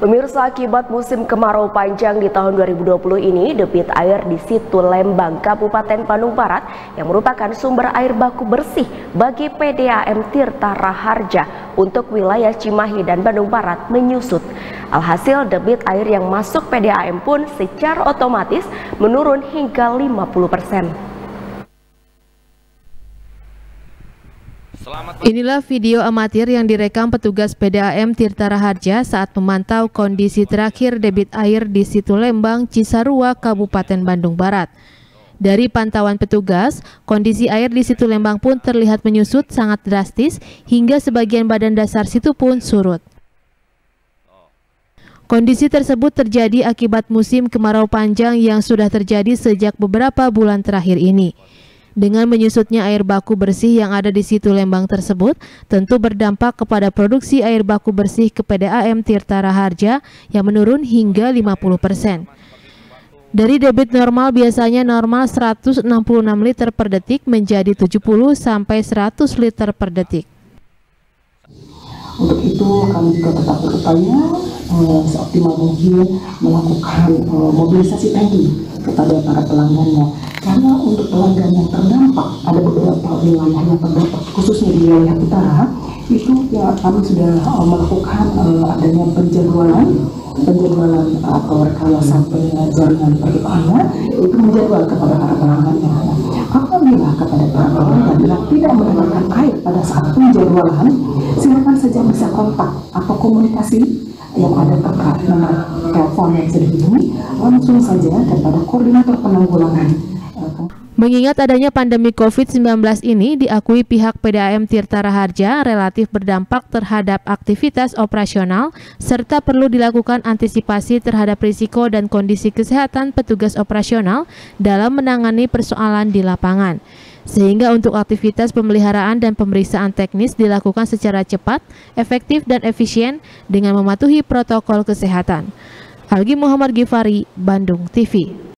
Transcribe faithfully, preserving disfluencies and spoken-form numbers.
Pemirsa, akibat musim kemarau panjang di tahun dua ribu dua puluh ini, debit air di Situ Lembang, Kabupaten Bandung Barat yang merupakan sumber air baku bersih bagi P D A M Tirta Raharja untuk wilayah Cimahi dan Bandung Barat menyusut. Alhasil debit air yang masuk P D A M pun secara otomatis menurun hingga lima puluh persen. Inilah video amatir yang direkam petugas P D A M Tirta Raharja saat memantau kondisi terakhir debit air di Situ Lembang, Cisarua, Kabupaten Bandung Barat. Dari pantauan petugas, kondisi air di Situ Lembang pun terlihat menyusut sangat drastis hingga sebagian badan dasar situ pun surut. Kondisi tersebut terjadi akibat musim kemarau panjang yang sudah terjadi sejak beberapa bulan terakhir ini. Dengan menyusutnya air baku bersih yang ada di Situ Lembang tersebut, tentu berdampak kepada produksi air baku bersih ke P D A M Tirta Raharja yang menurun hingga lima puluh persen. Dari debit normal biasanya normal seratus enam puluh enam liter per detik menjadi tujuh puluh sampai seratus liter per detik. Untuk itu kami juga tetap berupaya uh, seoptimal mungkin melakukan uh, mobilisasi tangki kepada para pelanggannya. Karena untuk pelanggan yang terdampak, ada beberapa wilayah yang terdampak, khususnya di wilayah utara, itu ya kami sudah uh, melakukan uh, adanya penjadwalan, penjadwalan atau rekayasa jaringan perpipanya, itu menjadwal kepada para pelanggannya. Apabila kepada para pelanggan yang tidak mendapatkan air pada saat penjadwalan, silakan saja bisa kontak atau komunikasi yang ada terkait nomor telepon yang sudah dihubungi langsung saja kepada koordinator penanggulangan. Mengingat adanya pandemi COVID sembilan belas ini, diakui pihak P D A M Tirta Raharja relatif berdampak terhadap aktivitas operasional serta perlu dilakukan antisipasi terhadap risiko dan kondisi kesehatan petugas operasional dalam menangani persoalan di lapangan. Sehingga untuk aktivitas pemeliharaan dan pemeriksaan teknis dilakukan secara cepat, efektif dan efisien dengan mematuhi protokol kesehatan. Algi Muhammad Gifari, Bandung T V.